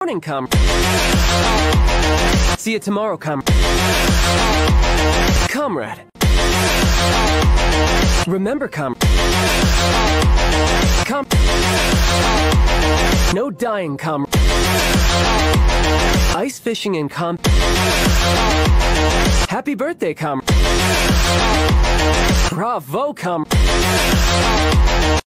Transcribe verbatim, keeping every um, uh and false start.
morning, com. See you tomorrow, com. Comrade. Remember, com. Com. No dying, com. Ice fishing and com. Happy birthday, com. Bravo, com.